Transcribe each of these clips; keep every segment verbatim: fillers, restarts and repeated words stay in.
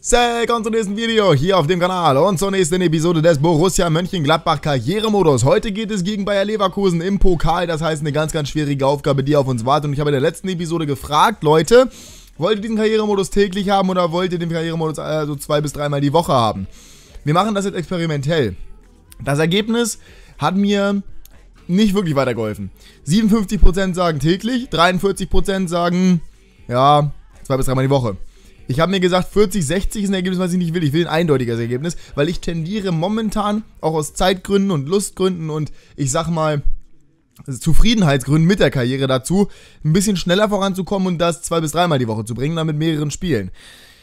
Willkommen zum nächsten Video hier auf dem Kanal und zur nächsten Episode des Borussia Mönchengladbach Karrieremodus. Heute geht es gegen Bayer Leverkusen im Pokal, das heißt eine ganz, ganz schwierige Aufgabe, die auf uns wartet. Und ich habe in der letzten Episode gefragt, Leute, wollt ihr diesen Karrieremodus täglich haben oder wollt ihr den Karrieremodus äh, so zwei bis dreimal die Woche haben? Wir machen das jetzt experimentell. Das Ergebnis hat mir nicht wirklich weitergeholfen. siebenundfünfzig Prozent sagen täglich, dreiundvierzig Prozent sagen, ja, zwei bis dreimal die Woche. Ich habe mir gesagt, vierzig sechzig ist ein Ergebnis, was ich nicht will. Ich will ein eindeutiges Ergebnis, weil ich tendiere momentan, auch aus Zeitgründen und Lustgründen und ich sag mal, Zufriedenheitsgründen mit der Karriere dazu, ein bisschen schneller voranzukommen und das zwei bis dreimal die Woche zu bringen, dann mit mehreren Spielen.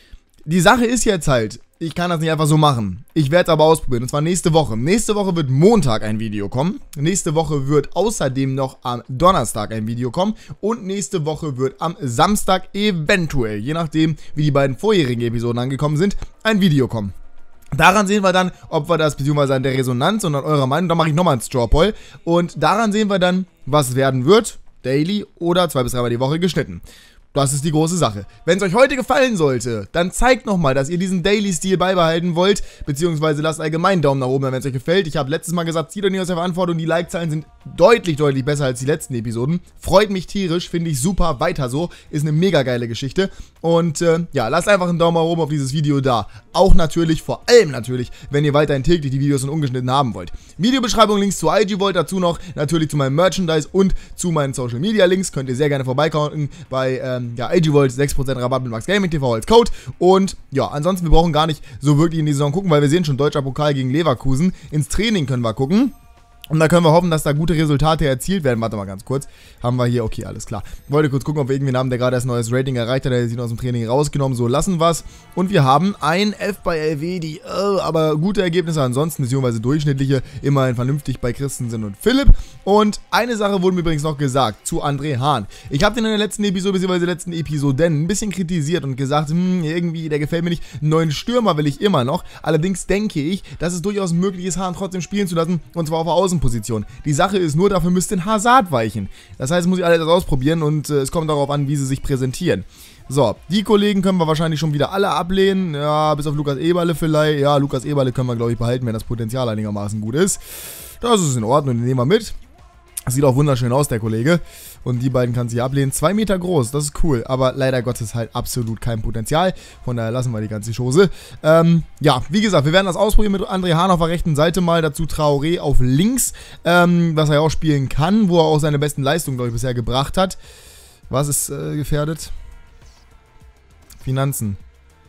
Die Sache ist jetzt halt, ich kann das nicht einfach so machen. Ich werde es aber ausprobieren, und zwar nächste Woche. Nächste Woche wird Montag ein Video kommen. Nächste Woche wird außerdem noch am Donnerstag ein Video kommen. Und nächste Woche wird am Samstag eventuell, je nachdem wie die beiden vorherigen Episoden angekommen sind, ein Video kommen. Daran sehen wir dann, ob wir das, beziehungsweise an der Resonanz und an eurer Meinung, da mache ich nochmal ein Straw Poll. Und daran sehen wir dann, was werden wird, daily oder zwei bis dreimal die Woche geschnitten. Das ist die große Sache. Wenn es euch heute gefallen sollte, dann zeigt nochmal, dass ihr diesen Daily-Stil beibehalten wollt, beziehungsweise lasst allgemein einen Daumen nach oben, wenn es euch gefällt. Ich habe letztes Mal gesagt, zieht euch nicht aus der Verantwortung, die Like-Zahlen sind deutlich, deutlich besser als die letzten Episoden. Freut mich tierisch, finde ich super, weiter so, ist eine mega geile Geschichte. Und äh, ja, lasst einfach einen Daumen nach oben auf dieses Video da. Auch natürlich, vor allem natürlich, wenn ihr weiterhin täglich die Videos und ungeschnitten haben wollt. Videobeschreibung, Links zu I G Vault, dazu noch natürlich zu meinem Merchandise und zu meinen Social Media Links. Könnt ihr sehr gerne vorbeikauen bei ähm, ja, I G Vault, sechs Prozent Rabatt mit Max Gaming T V als Code. Und ja, ansonsten, wir brauchen gar nicht so wirklich in die Saison gucken, weil wir sehen schon, deutscher Pokal gegen Leverkusen. Ins Training können wir gucken. Und da können wir hoffen, dass da gute Resultate erzielt werden. Warte mal ganz kurz. Haben wir hier, okay, alles klar. Wollte kurz gucken, ob wir irgendwen haben, der gerade das neues Rating erreicht hat. Der hat sich aus dem Training rausgenommen. So, lassen wir es. Und wir haben ein F bei L W, die, äh, aber gute Ergebnisse ansonsten, beziehungsweise durchschnittliche, immerhin vernünftig bei Christensen und Philipp. Und eine Sache wurde mir übrigens noch gesagt, zu André Hahn. Ich habe den in der letzten Episode, beziehungsweise der letzten Episoden, ein bisschen kritisiert und gesagt, hm, irgendwie, der gefällt mir nicht. Einen neuen Stürmer will ich immer noch. Allerdings denke ich, dass es durchaus möglich ist, Hahn trotzdem spielen zu lassen. Und zwar auf der Außen Position. Die Sache ist nur, dafür müsste ein Hazard weichen. Das heißt, muss ich alles ausprobieren und äh, es kommt darauf an, wie sie sich präsentieren. So, die Kollegen können wir wahrscheinlich schon wieder alle ablehnen. Ja, bis auf Lukas Eberle vielleicht. Ja, Lukas Eberle können wir, glaube ich, behalten, wenn das Potenzial einigermaßen gut ist. Das ist in Ordnung, den nehmen wir mit. Sieht auch wunderschön aus, der Kollege. Und die beiden kann sich ablehnen. Zwei Meter groß, das ist cool. Aber leider Gottes halt absolut kein Potenzial. Von daher lassen wir die ganze Chose. Ähm, ja, wie gesagt, wir werden das ausprobieren mit André Hahn auf der rechten Seite mal. Dazu Traoré auf links. Ähm, was er ja auch spielen kann. Wo er auch seine besten Leistungen, glaube ich, bisher gebracht hat. Was ist äh, gefährdet? Finanzen.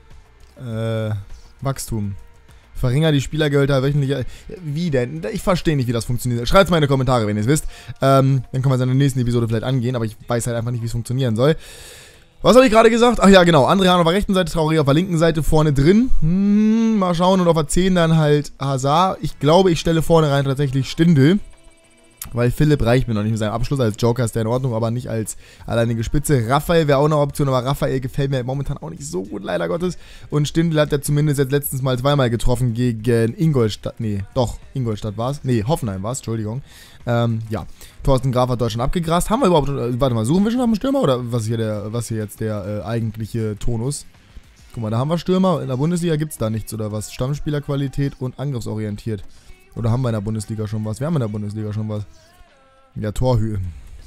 Äh, Wachstum. Verringert die Spielergehälter wöchentlich. Wie denn? Ich verstehe nicht, wie das funktioniert. Schreibt es mal in die Kommentare, wenn ihr es wisst. Ähm, dann können wir es in der nächsten Episode vielleicht angehen, aber ich weiß halt einfach nicht, wie es funktionieren soll. Was habe ich gerade gesagt? Ach ja, genau. André Hahn auf der rechten Seite, Traoré auf der linken Seite vorne drin. Hm, mal schauen. Und auf der zehn dann halt Hazard. Ich glaube, ich stelle vorne rein tatsächlich Stindl. Weil Philipp reicht mir noch nicht mit seinem Abschluss. Als Joker ist der in Ordnung, aber nicht als alleinige Spitze. Raphael wäre auch eine Option, aber Raphael gefällt mir momentan auch nicht so gut, leider Gottes. Und Stindl hat ja zumindest jetzt letztens mal zweimal getroffen gegen Ingolstadt. Nee, doch, Ingolstadt war es. Nee, Hoffenheim war es, Entschuldigung. Ähm, ja, Thorsten Graf hat Deutschland abgegrast. Haben wir überhaupt, äh, warte mal, suchen wir schon nach einem Stürmer? Oder was ist hier, der, was hier jetzt der äh, eigentliche Tonus? Guck mal, da haben wir Stürmer. In der Bundesliga gibt es da nichts, oder was? Stammspielerqualität und angriffsorientiert. Oder haben wir in der Bundesliga schon was? Wir haben in der Bundesliga schon was. Ja, Torhöhe.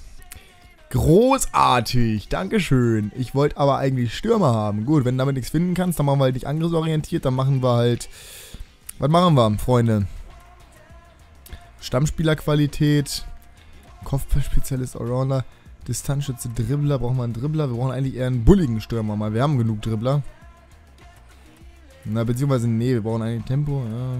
Großartig, dankeschön. Ich wollte aber eigentlich Stürmer haben. Gut, wenn du damit nichts finden kannst, dann machen wir halt nicht angriffsorientiert. Dann machen wir halt... Was machen wir, Freunde? Stammspielerqualität. Kopfballspezialist, Allrounder. Distanzschütze, Dribbler. Brauchen wir einen Dribbler? Wir brauchen eigentlich eher einen bulligen Stürmer mal. Wir haben genug Dribbler. Na, beziehungsweise, nee, wir brauchen eigentlich Tempo. Ja.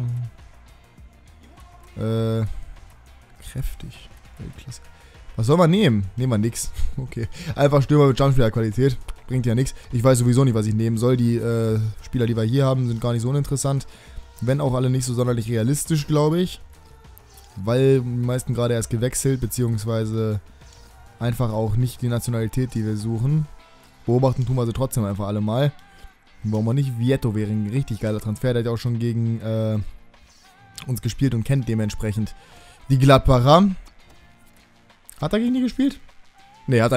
Äh, kräftig. Weltklasse. Was soll man nehmen? Nehmen wir nix. Okay. Einfach Stürmer mit Jumpspieler-Qualität. Bringt ja nichts. Ich weiß sowieso nicht, was ich nehmen soll. Die äh, Spieler, die wir hier haben, sind gar nicht so uninteressant. Wenn auch alle nicht so sonderlich realistisch, glaube ich. Weil die meisten gerade erst gewechselt, beziehungsweise einfach auch nicht die Nationalität, die wir suchen. Beobachten tun wir sie trotzdem einfach alle mal. Warum auch nicht? Vietto wäre ein richtig geiler Transfer. Der hat ja auch schon gegen... Äh, uns gespielt und kennt dementsprechend die Gladbacher. Hat er gegen die gespielt? Ne, hat er nicht.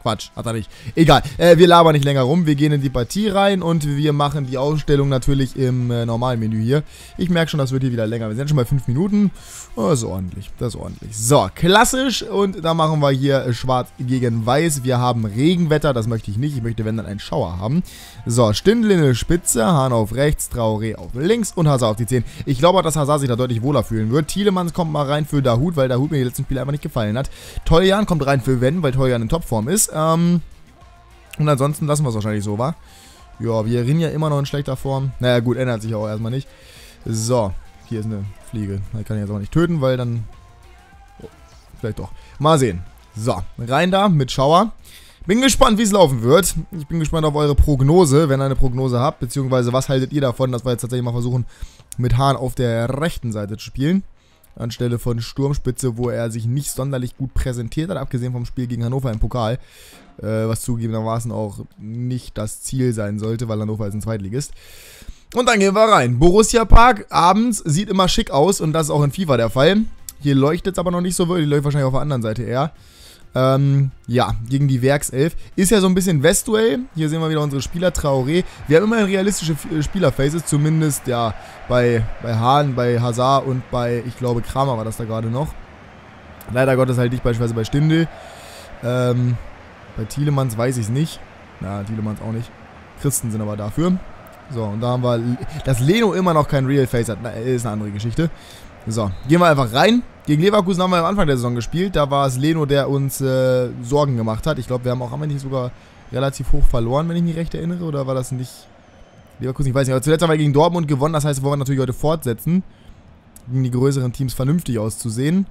Quatsch, hat er nicht. Egal, äh, wir labern nicht länger rum. Wir gehen in die Partie rein und wir machen die Ausstellung natürlich im äh, normalen Menü hier. Ich merke schon, das wird hier wieder länger. Wir sind schon bei fünf Minuten. Oh, das ist ordentlich, das ist ordentlich. So, klassisch und da machen wir hier äh, schwarz gegen weiß. Wir haben Regenwetter, das möchte ich nicht. Ich möchte, wenn dann, einen Schauer haben. So, Stindl in der Spitze, Hahn auf rechts, Traoré auf links und Hazard auf die zehn. Ich glaube, dass Hazard sich da deutlich wohler fühlen wird. Tielemans kommt mal rein für Dahoud, weil Dahoud mir die letzten Spiele einfach nicht gefallen hat. Toljan kommt rein für Wenn, weil Toljan in Topform ist. Ähm, und ansonsten lassen wir es wahrscheinlich so, wa? Ja, wir rennen ja immer noch in schlechter Form. Naja, gut, ändert sich auch erstmal nicht. So, hier ist eine Fliege. Die kann ich jetzt aber nicht töten, weil dann... Oh, vielleicht doch. Mal sehen. So, rein da mit Schauer. Bin gespannt, wie es laufen wird. Ich bin gespannt auf eure Prognose, wenn ihr eine Prognose habt. Beziehungsweise, was haltet ihr davon, dass wir jetzt tatsächlich mal versuchen, mit Hahn auf der rechten Seite zu spielen. Anstelle von Sturmspitze, wo er sich nicht sonderlich gut präsentiert hat, abgesehen vom Spiel gegen Hannover im Pokal. Äh, was zugegebenermaßen auch nicht das Ziel sein sollte, weil Hannover ist ein Zweitligist. Und dann gehen wir rein. Borussia Park abends sieht immer schick aus und das ist auch in FIFA der Fall. Hier leuchtet es aber noch nicht so wirklich, leuchtet wahrscheinlich auf der anderen Seite eher. Ähm, ja, gegen die Werkself. Ist ja so ein bisschen Westduell. Hier sehen wir wieder unsere Spieler, Traoré. Wir haben immerhin realistische Spielerfaces, zumindest ja bei, bei Hahn, bei Hazard und bei, ich glaube, Kramer war das da gerade noch. Leider Gottes halt nicht beispielsweise bei Stindl. Ähm, bei Tielemans weiß ich es nicht. Na, Tielemans auch nicht. Christen sind aber dafür. So, und da haben wir, dass Leno immer noch kein Real Face hat, na, ist eine andere Geschichte. So, gehen wir einfach rein. Gegen Leverkusen haben wir am Anfang der Saison gespielt. Da war es Leno, der uns äh, Sorgen gemacht hat. Ich glaube, wir haben auch am Ende sogar relativ hoch verloren, wenn ich mich recht erinnere. Oder war das nicht Leverkusen? Ich weiß nicht. Aber zuletzt haben wir gegen Dortmund gewonnen. Das heißt, wir wollen natürlich heute fortsetzen. Gegen die größeren Teams vernünftig auszusehen.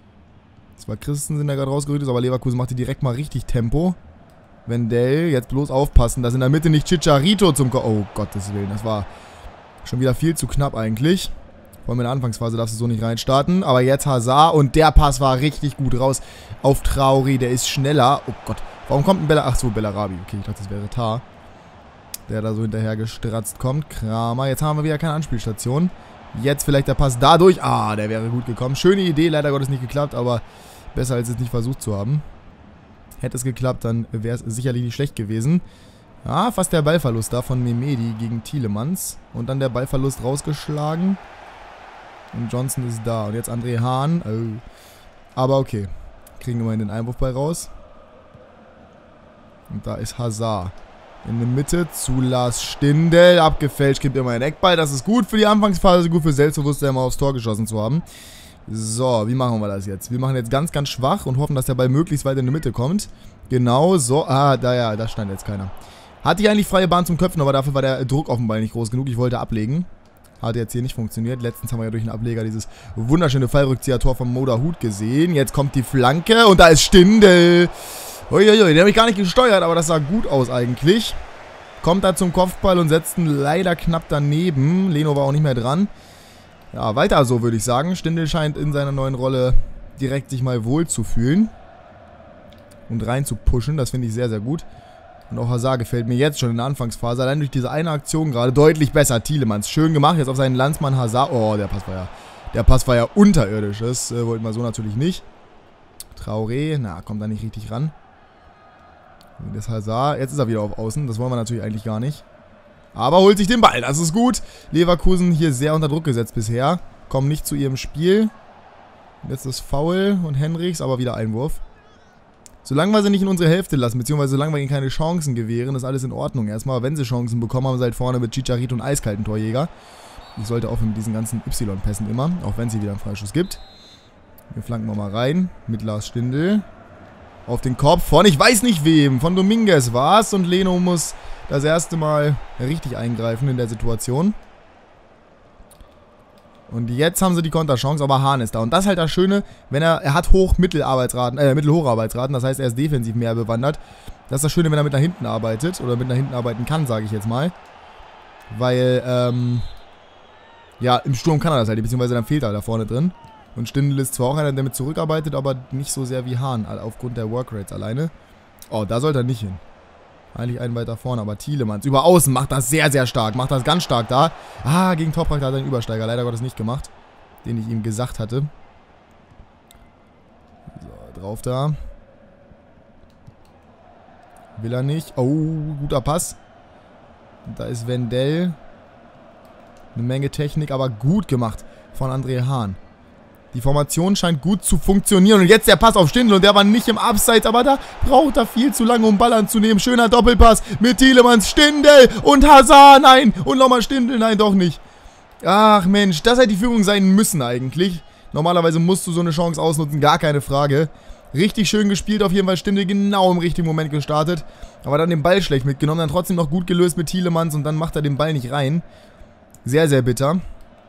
Das war Christensen, der gerade rausgerückt ist. Aber Leverkusen machte direkt mal richtig Tempo. Wendell, jetzt bloß aufpassen, dass in der Mitte nicht Chicharito zum... Ko oh, Gottes Willen. Das war schon wieder viel zu knapp eigentlich. Vor allem in der Anfangsphase darfst du so nicht reinstarten. Aber jetzt Hazard und der Pass war richtig gut raus auf Traoré. Der ist schneller. Oh Gott. Warum kommt ein Bella... Ach so, Bellarabi. Okay, ich dachte, das wäre Tar. Der da so hinterher gestratzt kommt. Kramer. Jetzt haben wir wieder keine Anspielstation. Jetzt vielleicht der Pass dadurch. Ah, der wäre gut gekommen. Schöne Idee. Leider Gottes nicht geklappt, aber besser als es nicht versucht zu haben. Hätte es geklappt, dann wäre es sicherlich nicht schlecht gewesen. Ah, fast der Ballverlust da von Memedi gegen Tielemans. Und dann der Ballverlust rausgeschlagen. Und Johnson ist da. Und jetzt André Hahn. Oh. Aber okay. Kriegen wir den Einwurfball raus. Und da ist Hazard. In der Mitte zu Lars Stindl. Abgefälscht, gibt immer einen Eckball. Das ist gut für die Anfangsphase, gut für Selbstbewusstsein, mal aufs Tor geschossen zu haben. So, wie machen wir das jetzt? Wir machen jetzt ganz, ganz schwach und hoffen, dass der Ball möglichst weit in die Mitte kommt. Genau so. Ah, da ja, da stand jetzt keiner. Hatte ich eigentlich freie Bahn zum Köpfen, aber dafür war der Druck auf dem Ball nicht groß genug. Ich wollte ablegen. Hat jetzt hier nicht funktioniert. Letztens haben wir ja durch einen Ableger dieses wunderschöne Fallrückzieher-Tor von Mo Dahoud gesehen. Jetzt kommt die Flanke und da ist Stindl. Uiuiui, den habe ich gar nicht gesteuert, aber das sah gut aus eigentlich. Kommt da zum Kopfball und setzt ihn leider knapp daneben. Leno war auch nicht mehr dran. Ja, weiter so würde ich sagen. Stindl scheint in seiner neuen Rolle direkt sich mal wohl zu fühlen. Und rein zu pushen, das finde ich sehr, sehr gut. Und auch Hazard gefällt mir jetzt schon in der Anfangsphase. Allein durch diese eine Aktion gerade deutlich besser. Tielemans, schön gemacht. Jetzt auf seinen Landsmann Hazard. Oh, der Pass war ja, der Pass war ja unterirdisch. Das äh, wollten wir so natürlich nicht. Traoré, na, kommt da nicht richtig ran. Das Hazard, jetzt ist er wieder auf Außen. Das wollen wir natürlich eigentlich gar nicht. Aber holt sich den Ball, das ist gut. Leverkusen hier sehr unter Druck gesetzt bisher. Kommen nicht zu ihrem Spiel. Jetzt ist Foul und Henrichs, aber wieder Einwurf. Solange wir sie nicht in unsere Hälfte lassen, beziehungsweise solange wir ihnen keine Chancen gewähren, ist alles in Ordnung. Erstmal, wenn sie Chancen bekommen, haben sie halt vorne mit Chicharito und eiskalten Torjäger. Ich sollte aufhören mit diesen ganzen Y-Pässen immer, auch wenn es hier wieder einen Freischuss gibt. Wir flanken wir mal rein mit Lars Stindl. Auf den Kopf von, ich weiß nicht wem, von Dominguez war es. Und Leno muss das erste Mal richtig eingreifen in der Situation. Und jetzt haben sie die Konterchance, aber Hahn ist da. Und das ist halt das Schöne, wenn er, er hat hoch-Mittelarbeitsraten, äh, mittelhoche-Arbeitsraten, das heißt, er ist defensiv mehr bewandert. Das ist das Schöne, wenn er mit nach hinten arbeitet, oder mit nach hinten arbeiten kann, sage ich jetzt mal. Weil, ähm, ja, im Sturm kann er das halt, beziehungsweise dann fehlt er da vorne drin. Und Stindl ist zwar auch einer, der mit zurückarbeitet, aber nicht so sehr wie Hahn, aufgrund der Workrates alleine. Oh, da sollte er nicht hin. Eigentlich einen weiter vorne, aber Tielemans über Außen macht das sehr, sehr stark. Macht das ganz stark da. Ah, gegen Toprak hat er einen Übersteiger. Leider Gottes nicht gemacht. Den ich ihm gesagt hatte. So, drauf da. Will er nicht. Oh, guter Pass. Und da ist Wendell. Eine Menge Technik, aber gut gemacht von André Hahn. Die Formation scheint gut zu funktionieren. Und jetzt der Pass auf Stindl. Und der war nicht im Abseits, aber da braucht er viel zu lange, um Ball anzunehmen. Schöner Doppelpass mit Tielemans. Stindl und Hazard. Nein. Und nochmal Stindl. Nein, doch nicht. Ach Mensch, das hätte die Führung sein müssen eigentlich. Normalerweise musst du so eine Chance ausnutzen. Gar keine Frage. Richtig schön gespielt, auf jeden Fall Stindl genau im richtigen Moment gestartet. Aber dann den Ball schlecht mitgenommen. Dann trotzdem noch gut gelöst mit Tielemans. Und dann macht er den Ball nicht rein. Sehr, sehr bitter.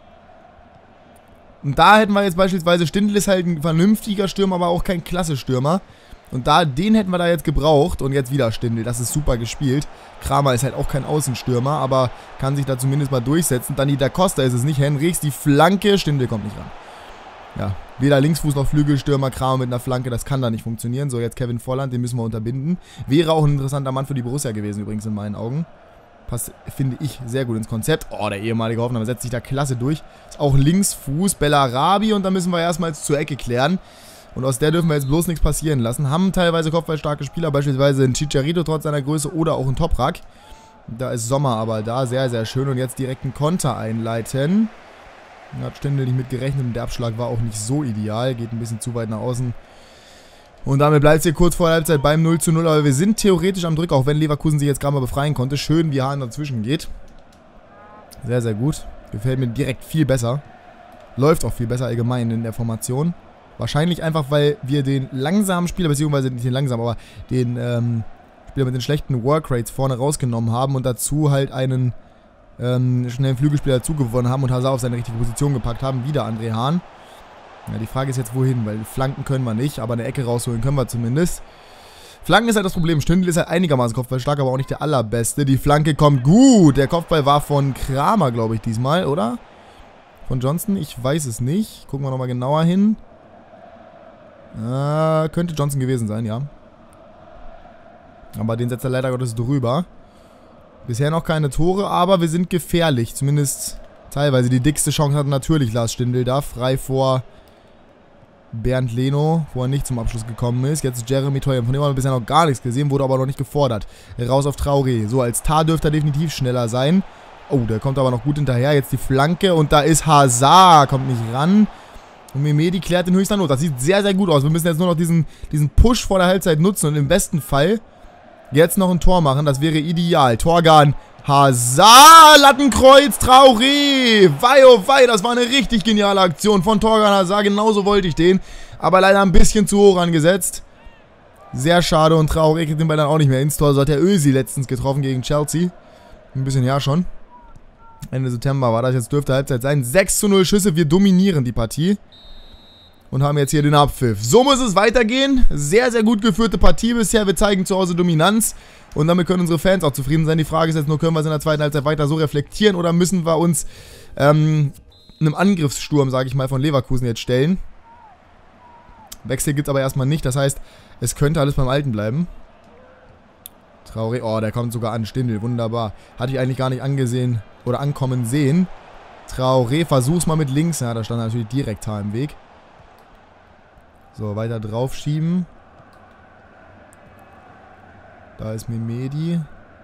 Und da hätten wir jetzt beispielsweise, Stindl ist halt ein vernünftiger Stürmer, aber auch kein klasse Stürmer. Und da, den hätten wir da jetzt gebraucht. Und jetzt wieder Stindl, das ist super gespielt. Kramer ist halt auch kein Außenstürmer, aber kann sich da zumindest mal durchsetzen. Dann die Da Costa ist es nicht, Henrichs, die Flanke, Stindl kommt nicht ran. Ja, weder Linksfuß noch Flügelstürmer, Kramer mit einer Flanke, das kann da nicht funktionieren. So, jetzt Kevin Volland, den müssen wir unterbinden. Wäre auch ein interessanter Mann für die Borussia gewesen übrigens in meinen Augen. Passt, finde ich, sehr gut ins Konzept. Oh, der ehemalige Hoffenheimer setzt sich da klasse durch. Ist auch Linksfuß, Bellarabi und da müssen wir erstmal zur Ecke klären. Und aus der dürfen wir jetzt bloß nichts passieren lassen. Haben teilweise kopfballstarke Spieler, beispielsweise ein Chicharito trotz seiner Größe oder auch ein Toprak. Da ist Sommer aber da, sehr, sehr schön. Und jetzt direkt einen Konter einleiten. Da hat Stindl nicht mit gerechnet und der Abschlag war auch nicht so ideal. Geht ein bisschen zu weit nach außen. Und damit bleibt es hier kurz vor der Halbzeit beim null zu null. Aber wir sind theoretisch am Drücker, auch wenn Leverkusen sich jetzt gerade mal befreien konnte. Schön, wie Hahn dazwischen geht. Sehr, sehr gut. Gefällt mir direkt viel besser. Läuft auch viel besser allgemein in der Formation. Wahrscheinlich einfach, weil wir den langsamen Spieler, beziehungsweise nicht den langsamen, aber den ähm, Spieler mit den schlechten Workrates vorne rausgenommen haben und dazu halt einen ähm, schnellen Flügelspieler dazu gewonnen haben und Hazard auf seine richtige Position gepackt haben. Wieder André Hahn. Ja, die Frage ist jetzt wohin, weil Flanken können wir nicht, aber eine Ecke rausholen können wir zumindest. Flanken ist halt das Problem. Stindl ist halt einigermaßen kopfballstark, aber auch nicht der allerbeste. Die Flanke kommt gut. Der Kopfball war von Kramer, glaube ich, diesmal, oder? Von Johnson? Ich weiß es nicht. Gucken wir nochmal genauer hin. Äh, könnte Johnson gewesen sein, ja. Aber den setzt er leider Gottes drüber. Bisher noch keine Tore, aber wir sind gefährlich. Zumindest teilweise. Die dickste Chance hat natürlich Lars Stindl da. Frei vor Bernd Leno, wo er nicht zum Abschluss gekommen ist. Jetzt Jeremy Teuer, von dem haben wir bisher noch gar nichts gesehen, wurde aber noch nicht gefordert. Raus auf Traoré. So, als Tar dürfte er definitiv schneller sein. Oh, der kommt aber noch gut hinterher. Jetzt die Flanke und da ist Hazard, kommt nicht ran. Und Mehmedi klärt in höchster Not. Das sieht sehr, sehr gut aus. Wir müssen jetzt nur noch diesen, diesen Push vor der Halbzeit nutzen und im besten Fall jetzt noch ein Tor machen. Das wäre ideal. Torgan, Hazard, Lattenkreuz, Traoré. Wei, oh wei, das war eine richtig geniale Aktion von Torgan Hazard. Genauso wollte ich den. Aber leider ein bisschen zu hoch angesetzt. Sehr schade und Traoré kriegt den Ball dann auch nicht mehr ins Tor. So hat der Özil letztens getroffen gegen Chelsea. Ein bisschen her schon. Ende September war das. Jetzt dürfte Halbzeit sein. sechs zu null Schüsse. Wir dominieren die Partie. Und haben jetzt hier den Abpfiff. So muss es weitergehen. Sehr, sehr gut geführte Partie bisher. Wir zeigen zu Hause Dominanz. Und damit können unsere Fans auch zufrieden sein. Die Frage ist jetzt nur, können wir es in der zweiten Halbzeit weiter so reflektieren oder müssen wir uns ähm, einem Angriffssturm, sage ich mal, von Leverkusen jetzt stellen. Wechsel gibt es aber erstmal nicht. Das heißt, es könnte alles beim Alten bleiben. Traoré, oh, der kommt sogar an. Stindl, wunderbar. Hatte ich eigentlich gar nicht angesehen oder ankommen sehen. Traoré, versuch's mal mit links. Ja, da stand natürlich direkt Haar im Weg. So, weiter drauf schieben. Da ist Mehmedi.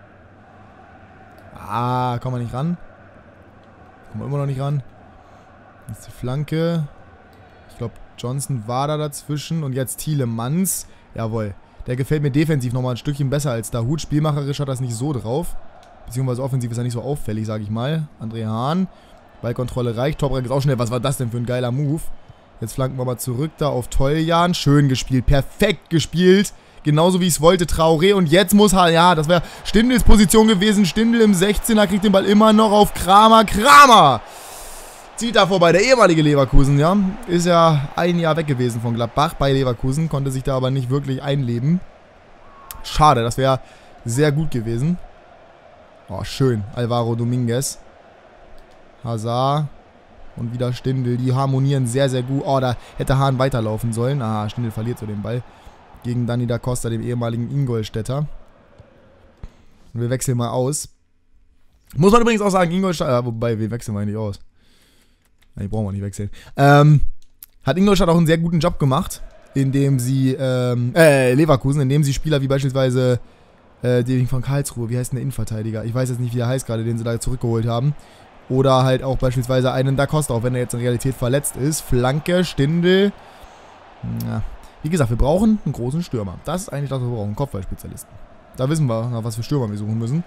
Ah, kommen wir nicht ran. Kommen wir immer noch nicht ran. Jetzt ist die Flanke. Ich glaube, Johnson war da dazwischen. Und jetzt Tielemans. Jawohl. Der gefällt mir defensiv nochmal ein Stückchen besser als Dahoud. Spielmacherisch hat das nicht so drauf. Beziehungsweise offensiv ist er nicht so auffällig, sage ich mal. André Hahn. Ballkontrolle reicht. Toprak ist auch schnell. Was war das denn für ein geiler Move? Jetzt flanken wir mal zurück da auf Toljan. Schön gespielt. Perfekt gespielt. Genauso wie ich es wollte. Traoré. Und jetzt muss er... Ja, das wäre Stindls Position gewesen. Stindl im sechzehner kriegt den Ball immer noch auf Kramer. Kramer! Zieht da vorbei. Der ehemalige Leverkusen, ja. Ist ja ein Jahr weg gewesen von Gladbach bei Leverkusen. Konnte sich da aber nicht wirklich einleben. Schade. Das wäre sehr gut gewesen. Oh, schön. Alvaro Dominguez. Hazard. Und wieder Stindl. Die harmonieren sehr, sehr gut. Oh, da hätte Hahn weiterlaufen sollen. Ah, Stindl verliert so den Ball. Gegen Dani da Costa, dem ehemaligen Ingolstädter. Und wir wechseln mal aus. Muss man übrigens auch sagen, Ingolstadt... Ja, wobei, wir wechseln mal nicht aus. Die brauchen wir nicht wechseln. Ähm, hat Ingolstadt auch einen sehr guten Job gemacht. Indem sie... Ähm, äh, Leverkusen. Indem sie Spieler wie beispielsweise... Äh, den von Karlsruhe. Wie heißt denn der Innenverteidiger? Ich weiß jetzt nicht, wie der heißt gerade, den sie da zurückgeholt haben. Oder halt auch beispielsweise einen Da Costa, auch wenn er jetzt in Realität verletzt ist. Flanke, Stindl. Ja. Wie gesagt, wir brauchen einen großen Stürmer. Das ist eigentlich das, was wir brauchen. Kopfballspezialisten. Da wissen wir, nach was für Stürmer wir suchen müssen.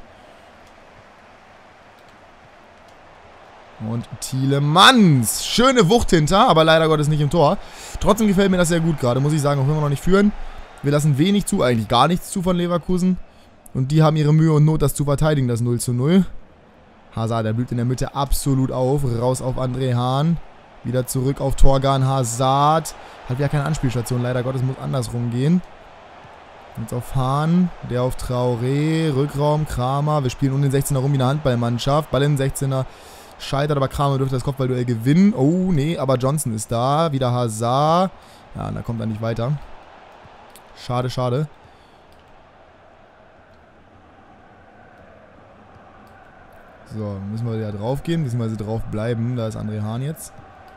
Und Tielemans. Schöne Wucht hinter, aber leider Gottes nicht im Tor. Trotzdem gefällt mir das sehr gut gerade, muss ich sagen, auch wenn wir noch nicht führen. Wir lassen wenig zu, eigentlich gar nichts zu von Leverkusen. Und die haben ihre Mühe und Not, das zu verteidigen, das null zu null. Hazard, der blüht in der Mitte absolut auf. Raus auf André Hahn. Wieder zurück auf Torgan Hazard. Hat wieder keine Anspielstation, leider Gottes, muss andersrum gehen. Jetzt auf Hahn, der auf Traoré, Rückraum, Kramer. Wir spielen um den sechzehner rum wie eine Handballmannschaft. Ball in den sechzehner scheitert, aber Kramer dürfte das Kopfballduell gewinnen. Oh, nee, aber Johnson ist da. Wieder Hazard. Ja, da kommt er nicht weiter. Schade, schade. So, müssen wir wieder drauf gehen, beziehungsweise drauf bleiben. Da ist André Hahn jetzt.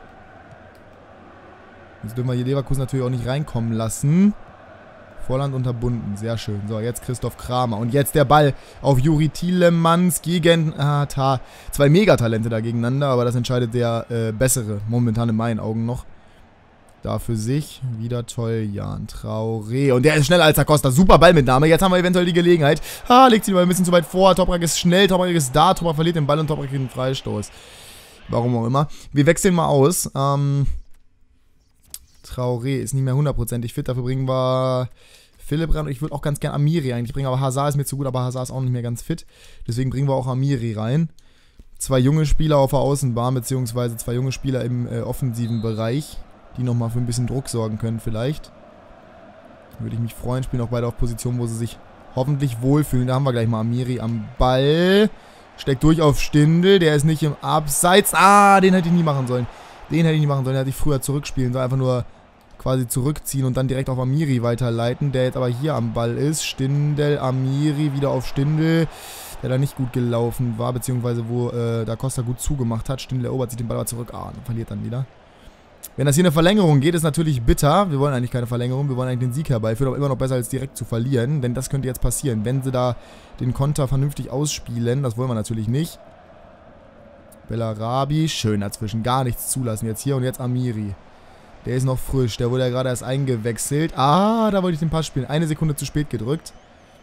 Jetzt dürfen wir hier Leverkusen natürlich auch nicht reinkommen lassen. Volland unterbunden, sehr schön. So, jetzt Christoph Kramer. Und jetzt der Ball auf Juri Tielemans gegen ah, ta, zwei Megatalente da gegeneinander. Aber das entscheidet der äh, bessere, momentan in meinen Augen noch. Da für sich wieder toll, Jan Traoré. Und der ist schneller als Da Costa. Super Ballmitnahme. Jetzt haben wir eventuell die Gelegenheit. Ah, legt sie mal ein bisschen zu weit vor. Toprak ist schnell, Toprak ist da. Toprak verliert den Ball und Toprak kriegt einen Freistoß. Warum auch immer. Wir wechseln mal aus. Ähm, Traoré ist nicht mehr hundertprozentig fit. Dafür bringen wir Philipp ran. Ich würde auch ganz gerne Amiri eigentlich bringen, aber Hazard ist mir zu gut. Aber Hazard ist auch nicht mehr ganz fit. Deswegen bringen wir auch Amiri rein. Zwei junge Spieler auf der Außenbahn, beziehungsweise zwei junge Spieler im äh, offensiven Bereich, die nochmal für ein bisschen Druck sorgen können vielleicht. Würde ich mich freuen. Spielen auch beide auf Positionen, wo sie sich hoffentlich wohlfühlen. Da haben wir gleich mal Amiri am Ball. Steckt durch auf Stindl. Der ist nicht im Abseits. Ah, den hätte ich nie machen sollen. Den hätte ich nie machen sollen. Den hätte ich früher zurückspielen sollen. Einfach nur quasi zurückziehen und dann direkt auf Amiri weiterleiten. Der jetzt aber hier am Ball ist. Stindl, Amiri, wieder auf Stindl. Der da nicht gut gelaufen war, beziehungsweise wo äh, Da Costa gut zugemacht hat. Stindl erobert sich den Ball aber zurück. Ah, und verliert dann wieder. Wenn das hier eine Verlängerung geht, ist natürlich bitter. Wir wollen eigentlich keine Verlängerung, wir wollen eigentlich den Sieg herbeiführen, aber immer noch besser als direkt zu verlieren, denn das könnte jetzt passieren. Wenn sie da den Konter vernünftig ausspielen, das wollen wir natürlich nicht. Bellarabi, schön dazwischen, gar nichts zulassen jetzt hier und jetzt Amiri. Der ist noch frisch, der wurde ja gerade erst eingewechselt. Ah, da wollte ich den Pass spielen, eine Sekunde zu spät gedrückt.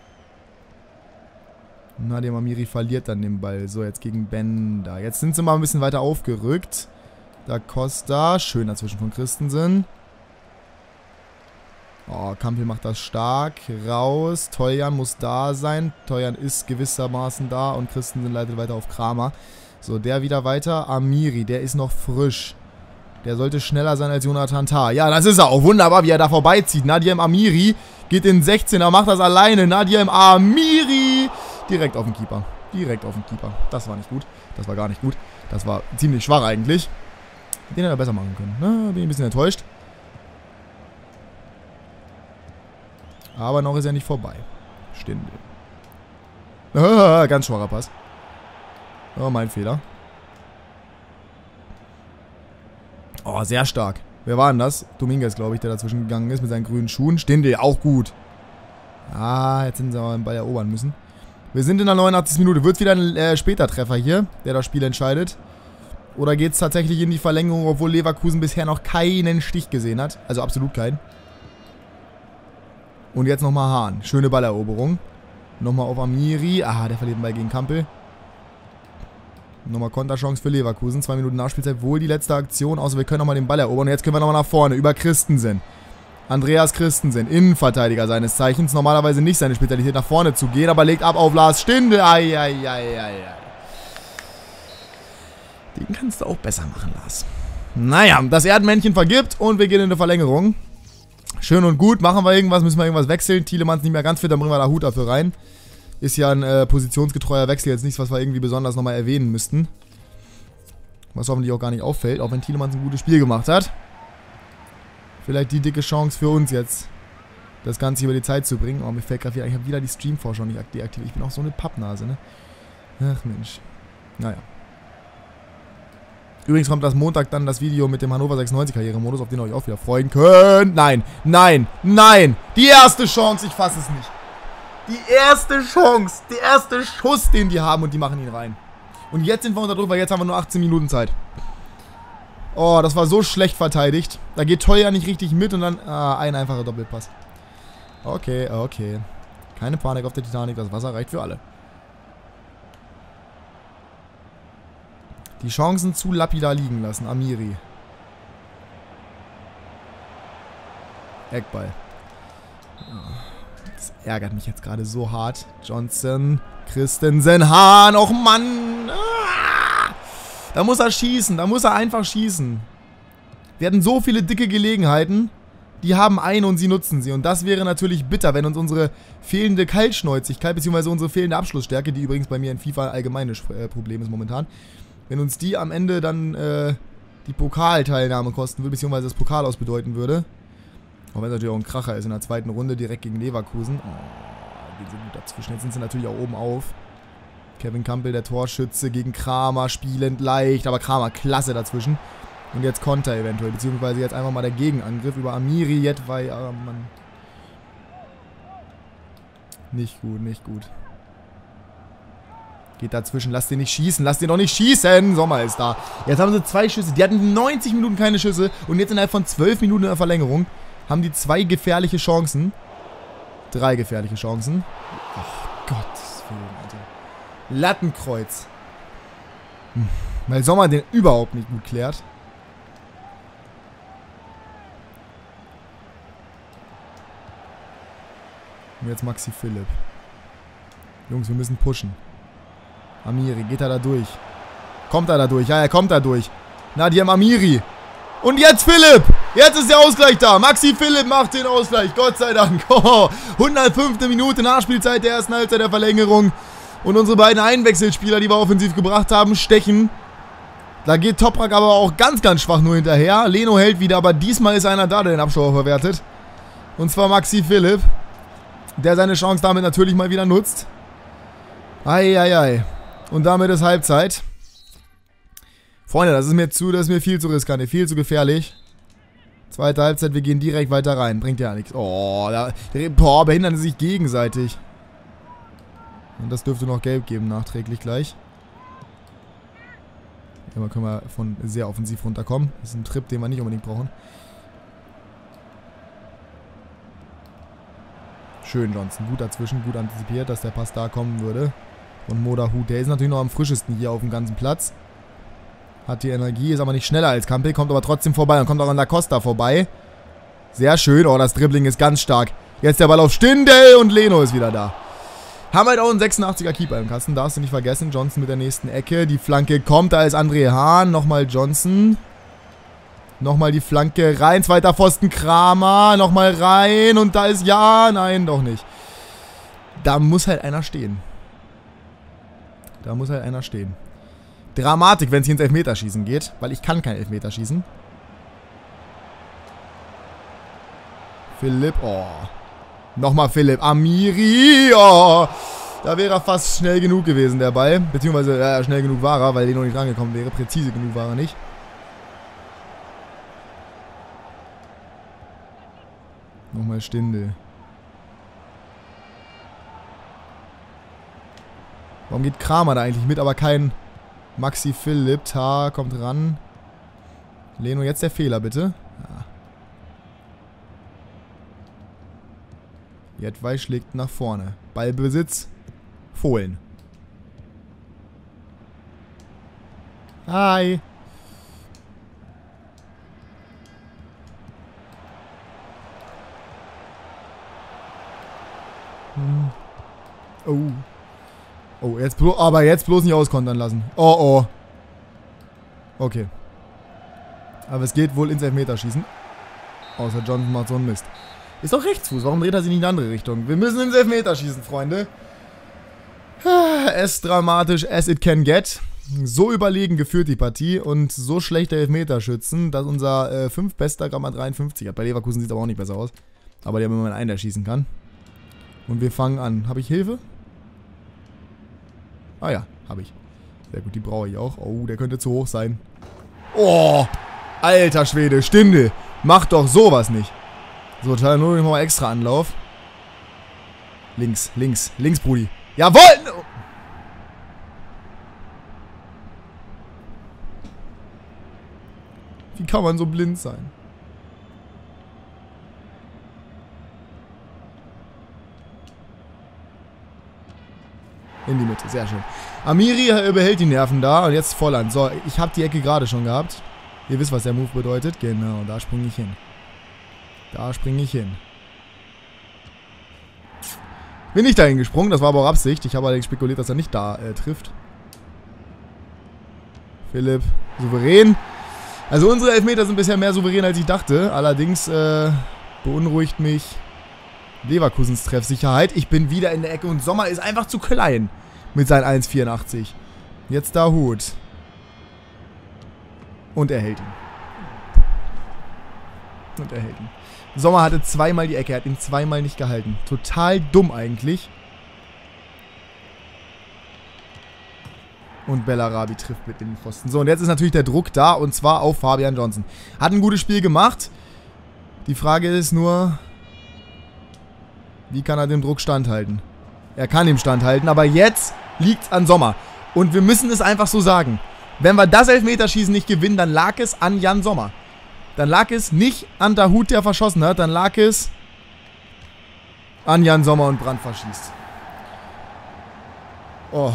Na, der Amiri verliert dann den Ball. So, jetzt gegen Bender. Jetzt sind sie mal ein bisschen weiter aufgerückt. Da Costa, schön dazwischen von Christensen. Oh, Kampel macht das stark. Raus, Toljan muss da sein. Toljan ist gewissermaßen da und Christensen leitet weiter auf Kramer. So, der wieder weiter. Amiri, der ist noch frisch. Der sollte schneller sein als Jonathan Tah. Ja, das ist er auch. Wunderbar, wie er da vorbeizieht. Nadiem Amiri geht in den sechzehner, macht das alleine. Nadiem Amiri direkt auf den Keeper. Direkt auf den Keeper. Das war nicht gut. Das war gar nicht gut. Das war ziemlich schwach eigentlich. Den hätte er besser machen können. Na, bin ich ein bisschen enttäuscht. Aber noch ist er nicht vorbei. Stindl. Ah, ganz schwacher Pass. Oh, mein Fehler. Oh, sehr stark. Wer war denn das? Dominguez, glaube ich, der dazwischen gegangen ist mit seinen grünen Schuhen. Stindl, auch gut. Ah, jetzt sind sie aber den Ball erobern müssen. Wir sind in der neunundachtzigsten Minute. Wird wieder ein äh, später Treffer hier, der das Spiel entscheidet. Oder geht es tatsächlich in die Verlängerung, obwohl Leverkusen bisher noch keinen Stich gesehen hat? Also absolut keinen. Und jetzt nochmal Hahn. Schöne Balleroberung. Nochmal auf Amiri. Ah, der verliert den Ball gegen Kampel. Nochmal Konterchance für Leverkusen. Zwei Minuten Nachspielzeit. Wohl die letzte Aktion. Außer wir können nochmal den Ball erobern. Und jetzt können wir nochmal nach vorne. Über Christensen. Andreas Christensen. Innenverteidiger seines Zeichens. Normalerweise nicht seine Spezialität, nach vorne zu gehen. Aber legt ab auf Lars Stindl. Eieieiei. Den kannst du auch besser machen, Lars. Naja, das Erdmännchen vergibt und wir gehen in eine Verlängerung. Schön und gut. Machen wir irgendwas, müssen wir irgendwas wechseln. Tielemans nicht mehr ganz fit, dann bringen wir da Hut dafür rein. Ist ja ein äh, positionsgetreuer Wechsel, jetzt nichts, was wir irgendwie besonders nochmal erwähnen müssten. Was hoffentlich auch gar nicht auffällt, auch wenn Tielemans ein gutes Spiel gemacht hat. Vielleicht die dicke Chance für uns jetzt, das Ganze über die Zeit zu bringen. Oh, mir fällt gerade wieder, ich habe wieder die Stream-Vorschau nicht deaktiviert. Ich bin auch so eine Pappnase, ne? Ach Mensch. Naja. Übrigens kommt das Montag dann das Video mit dem Hannover sechsundneunzig Karrieremodus, auf den ihr euch auch wieder freuen könnt. Nein, nein, nein. Die erste Chance, ich fasse es nicht. Die erste Chance, der erste Schuss, den die haben und die machen ihn rein. Und jetzt sind wir unter Druck, weil jetzt haben wir nur achtzehn Minuten Zeit. Oh, das war so schlecht verteidigt. Da geht Toll ja nicht richtig mit und dann ah, ein einfacher Doppelpass. Okay, okay. Keine Panik auf der Titanic, das Wasser reicht für alle. Die Chancen zu lapidar liegen lassen, Amiri. Eckball. Das ärgert mich jetzt gerade so hart. Johnson, Christensen, Hahn, och Mann. Ah! Da muss er schießen, da muss er einfach schießen. Wir hatten so viele dicke Gelegenheiten. Die haben eine und sie nutzen sie. Und das wäre natürlich bitter, wenn uns unsere fehlende Kaltschnäuzigkeit, beziehungsweise unsere fehlende Abschlussstärke, die übrigens bei mir in FIFA allgemeines äh, Problem ist momentan, wenn uns die am Ende dann äh, die Pokalteilnahme kosten würde, beziehungsweise das Pokal aus bedeuten würde. Auch wenn es natürlich auch ein Kracher ist in der zweiten Runde direkt gegen Leverkusen. Oh, gehen sie gut dazwischen. Jetzt sind sie natürlich auch oben auf. Kevin Campbell, der Torschütze, gegen Kramer, spielend leicht, aber Kramer klasse dazwischen. Und jetzt Konter eventuell, beziehungsweise jetzt einfach mal der Gegenangriff über Amiri, Jedwai, aber Mann. Nicht gut, nicht gut. Geht dazwischen, lass den nicht schießen, lass den doch nicht schießen. Sommer ist da. Jetzt haben sie zwei Schüsse, die hatten neunzig Minuten keine Schüsse und jetzt innerhalb von zwölf Minuten in der Verlängerung haben die zwei gefährliche Chancen. Drei gefährliche Chancen. Oh Gottes Willen, Alter. Lattenkreuz. Hm. Weil Sommer den überhaupt nicht gut klärt. Und jetzt Maxi Philipp. Jungs, wir müssen pushen. Amiri, geht er da durch? Kommt er da durch? Ja, er kommt da durch. Nadim Amiri. Und jetzt Philipp. Jetzt ist der Ausgleich da. Maxi Philipp macht den Ausgleich. Gott sei Dank. Oh, hundertfünfte Minute Nachspielzeit der ersten Halbzeit der Verlängerung. Und unsere beiden Einwechselspieler, die wir offensiv gebracht haben, stechen. Da geht Toprak aber auch ganz, ganz schwach nur hinterher. Leno hält wieder, aber diesmal ist einer da, der den Abschauer verwertet. Und zwar Maxi Philipp. Der seine Chance damit natürlich mal wieder nutzt. Eieiei. Und damit ist Halbzeit. Freunde, das ist mir zu, das ist mir viel zu riskant, viel zu gefährlich. Zweite Halbzeit, wir gehen direkt weiter rein. Bringt ja nichts. Oh, da, boah, behindern sie sich gegenseitig. Und das dürfte noch gelb geben, nachträglich gleich. Ja, können wir von sehr offensiv runterkommen. Das ist ein Trip, den wir nicht unbedingt brauchen. Schön, Johnson. Gut dazwischen, gut antizipiert, dass der Pass da kommen würde. Und Modahut, der ist natürlich noch am frischesten hier auf dem ganzen Platz. Hat die Energie, ist aber nicht schneller als Campbell, kommt aber trotzdem vorbei und kommt auch an Da Costa vorbei. Sehr schön. Oh, das Dribbling ist ganz stark. Jetzt der Ball auf Stindl und Leno ist wieder da. Haben halt auch einen sechsundachtziger Keeper im Kasten, darfst du nicht vergessen. Johnson mit der nächsten Ecke. Die Flanke kommt, da ist André Hahn. Nochmal Johnson. Nochmal die Flanke rein. Zweiter Pfosten Kramer. Nochmal rein. Und da ist ja, nein, doch nicht. Da muss halt einer stehen. Da muss halt einer stehen. Dramatik, wenn es hier ins Elfmeterschießen geht. Weil ich kann kein Elfmeterschießen. Philipp, oh. Nochmal Philipp. Amiri, oh. Da wäre er fast schnell genug gewesen, der Ball. Beziehungsweise, ja, schnell genug war er, weil der noch nicht rangekommen wäre. Präzise genug war er nicht. Nochmal Stindl. Warum geht Kramer da eigentlich mit, aber kein Maxi Philipp? Tar kommt ran. Leno, jetzt der Fehler, bitte. Ja. Jedwai schlägt nach vorne. Ballbesitz. Fohlen. Hi. Hm. Oh. Oh, jetzt blo- aber jetzt bloß nicht auskontern lassen. Oh, oh. Okay. Aber es geht wohl ins Elfmeterschießen. Außer Johnson macht so einen Mist. Ist doch Rechtsfuß. Warum dreht er sich nicht in die andere Richtung? Wir müssen ins Elfmeterschießen, Freunde. Es dramatisch as it can get. So überlegen geführt die Partie und so schlechte Elfmeterschützen, dass unser äh, fünftbester Gramm dreiundfünfzig hat. Bei Leverkusen sieht es aber auch nicht besser aus. Aber die haben immer einen, der schießen kann. Und wir fangen an. Habe ich Hilfe? Ah ja, habe ich. Sehr gut, die brauche ich auch. Oh, der könnte zu hoch sein. Oh, alter Schwede, Stindl. Mach doch sowas nicht. So, Teil null, nochmal extra Anlauf. Links, links, links, Brudi. Jawohl! Wie kann man so blind sein? In die Mitte, sehr schön. Amiri behält die Nerven da und jetzt Volland. So, ich habe die Ecke gerade schon gehabt. Ihr wisst, was der Move bedeutet. Genau, da springe ich hin. Da springe ich hin. Bin nicht dahin gesprungen, das war aber auch Absicht. Ich habe allerdings spekuliert, dass er nicht da äh, trifft. Philipp, souverän. Also unsere Elfmeter sind bisher mehr souverän, als ich dachte. Allerdings äh, beunruhigt mich Leverkusens Treffsicherheit. Ich bin wieder in der Ecke und Sommer ist einfach zu klein mit seinen eins Komma vierundachtzig. Jetzt da Hut. Und er hält ihn. Und er hält ihn. Sommer hatte zweimal die Ecke, er hat ihn zweimal nicht gehalten. Total dumm eigentlich. Und Bellarabi trifft mit den Pfosten. So, und jetzt ist natürlich der Druck da, und zwar auf Fabian Johnson. Hat ein gutes Spiel gemacht. Die Frage ist nur, wie kann er dem Druck standhalten? Er kann ihm standhalten, aber jetzt liegt es an Sommer. Und wir müssen es einfach so sagen. Wenn wir das Elfmeterschießen nicht gewinnen, dann lag es an Jan Sommer. Dann lag es nicht an Dahut, der verschossen hat. Dann lag es an Jan Sommer und Brandt verschießt. Oh.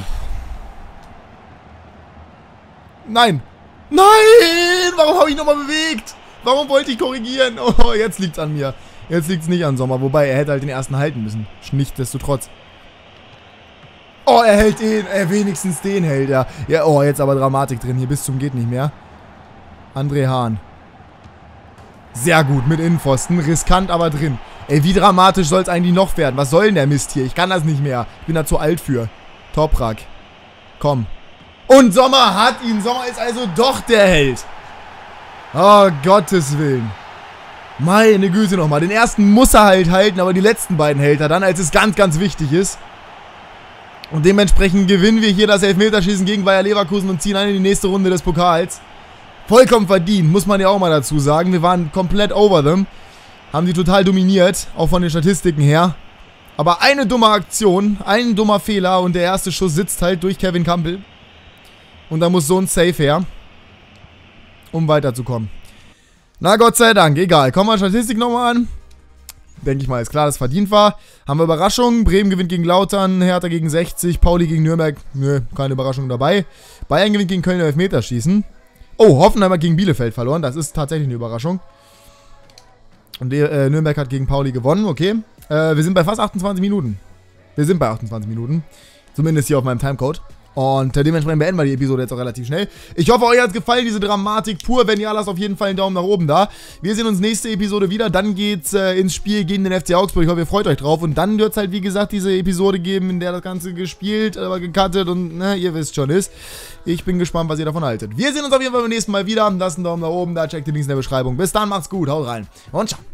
Nein. Nein! Warum habe ich nochmal bewegt? Warum wollte ich korrigieren? Oh, jetzt liegt es an mir. Jetzt liegt es nicht an Sommer. Wobei, er hätte halt den ersten halten müssen. Nichtsdestotrotz. Oh, er hält den. Er wenigstens den hält er. Ja, oh, jetzt aber Dramatik drin. Hier bis zum geht nicht mehr. André Hahn. Sehr gut, mit Innenpfosten. Riskant, aber drin. Ey, wie dramatisch soll es eigentlich noch werden? Was soll denn der Mist hier? Ich kann das nicht mehr. Ich bin da zu alt für. Toprak. Komm. Und Sommer hat ihn. Sommer ist also doch der Held. Oh, Gottes Willen. Meine Güte nochmal. Den ersten muss er halt halten, aber die letzten beiden hält er dann, als es ganz, ganz wichtig ist. Und dementsprechend gewinnen wir hier das Elfmeterschießen gegen Bayer Leverkusen und ziehen ein in die nächste Runde des Pokals. Vollkommen verdient, muss man ja auch mal dazu sagen. Wir waren komplett over them. Haben die total dominiert, auch von den Statistiken her. Aber eine dumme Aktion, ein dummer Fehler und der erste Schuss sitzt halt durch Kevin Campbell. Und da muss so ein Safe her, um weiterzukommen. Na Gott sei Dank, egal. Kommen wir Statistik nochmal an. Denke ich mal, ist klar, dass es verdient war. Haben wir Überraschungen. Bremen gewinnt gegen Lautern, Hertha gegen sechzig, Pauli gegen Nürnberg. Nö, keine Überraschung dabei. Bayern gewinnt gegen Köln Elfmeterschießen. Oh, Hoffenheim hat gegen Bielefeld verloren. Das ist tatsächlich eine Überraschung. Und äh, Nürnberg hat gegen Pauli gewonnen, okay. Äh, wir sind bei fast achtundzwanzig Minuten. Wir sind bei achtundzwanzig Minuten. Zumindest hier auf meinem Timecode. Und äh, dementsprechend beenden wir die Episode jetzt auch relativ schnell. Ich hoffe, euch hat es gefallen, diese Dramatik pur. Wenn ja, lasst auf jeden Fall einen Daumen nach oben da. Wir sehen uns nächste Episode wieder. Dann geht's äh, ins Spiel gegen den F C Augsburg. Ich hoffe, ihr freut euch drauf. Und dann wird es halt, wie gesagt, diese Episode geben, in der das Ganze gespielt, aber gecuttet und, ne, ihr wisst schon ist. Ich bin gespannt, was ihr davon haltet. Wir sehen uns auf jeden Fall beim nächsten Mal wieder. Lasst einen Daumen nach oben da. Checkt die Links in der Beschreibung. Bis dann, macht's gut. Haut rein und ciao.